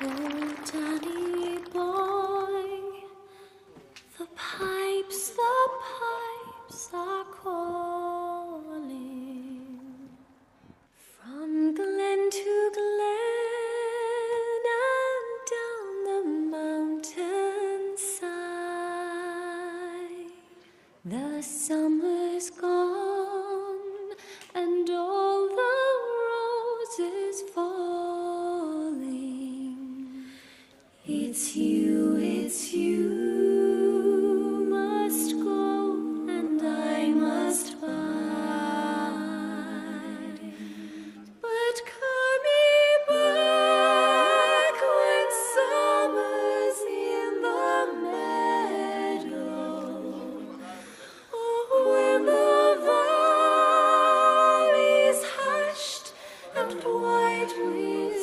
Oh, Danny boy, the pipes are calling from glen to glen and down the mountainside. The summer's gone and all the roses falling. It's you must go and I must bide. But come me back when summer's in the meadow. Oh, when the valley's hushed and white with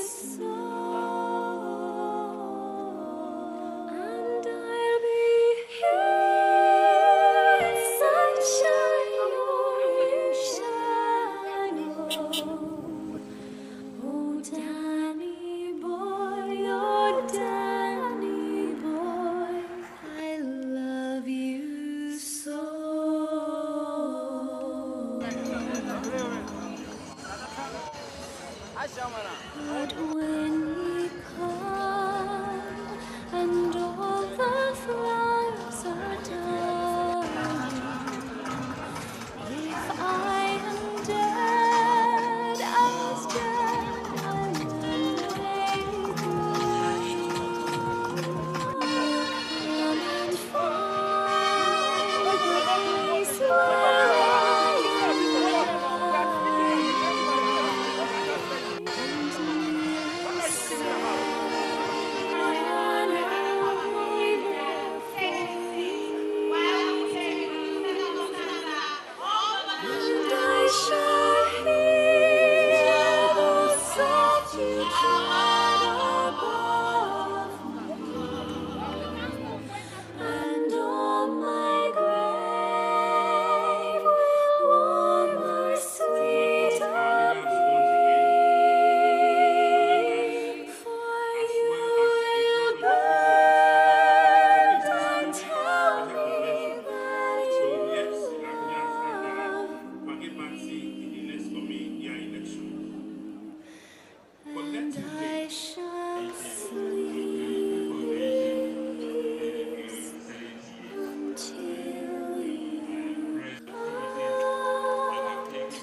snow, and I'll be here in sunshine or in shadow. Oh, Danny boy, oh, Danny boy, I love you so. But when we come and all the flowers are dying, if I am dead as dead I will make come and find the place where I and I shall hear the solitude tread above me, and on my grave will warm my sweet for you will bend and tell me that you love and I shall sleep until you come to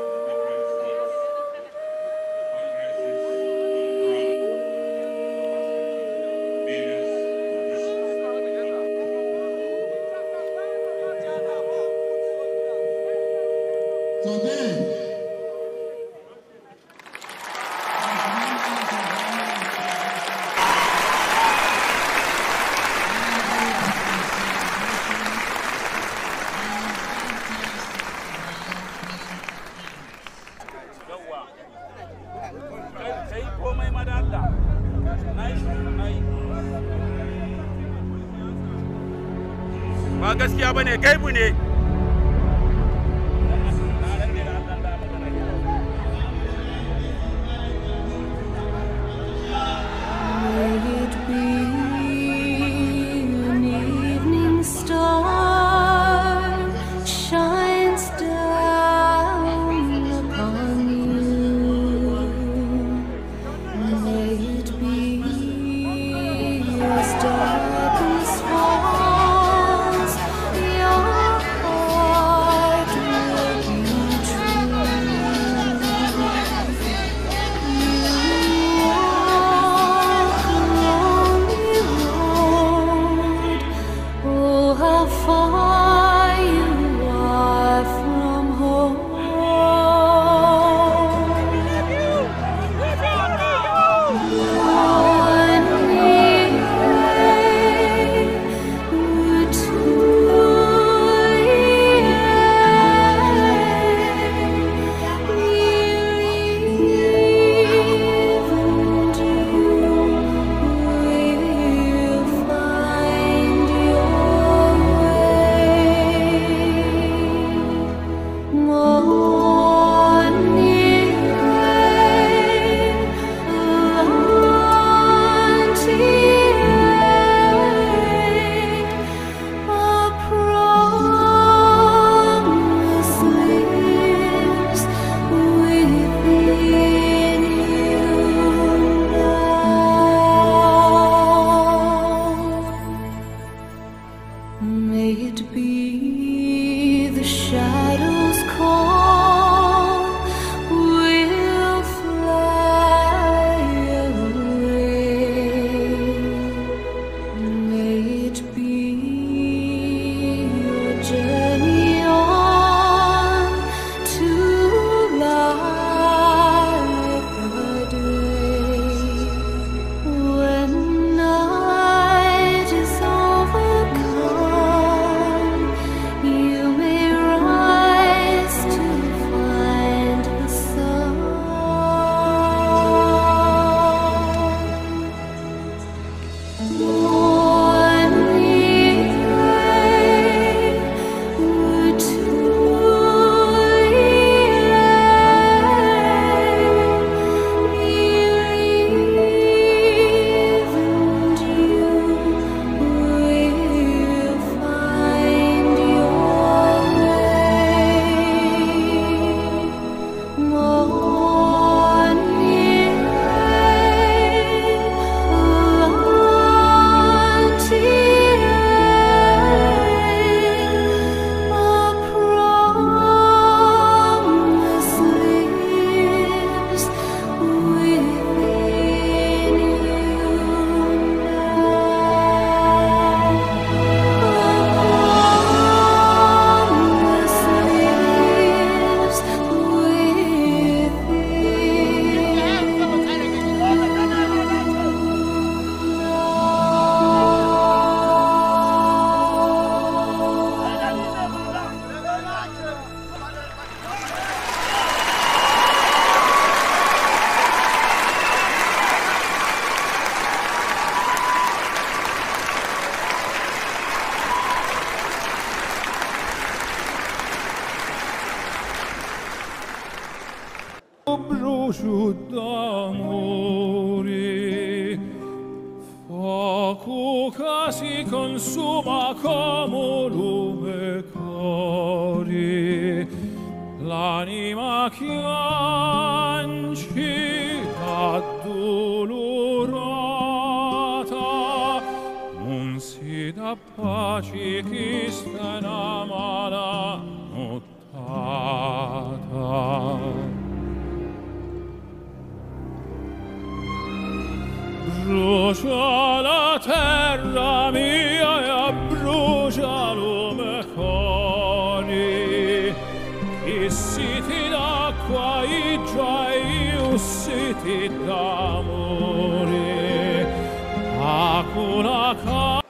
ba gaskiya bane gaibu ne. May it be an evening star shines down upon you. May it be as darkness falls your consuma come lume cori, l'anima chiancita dolorata, non si dà pace chi sta in amara nottata. Brucia la terra mia e brucia lume cori, i siti d'acqua, i giai, i siti d'amore, a cura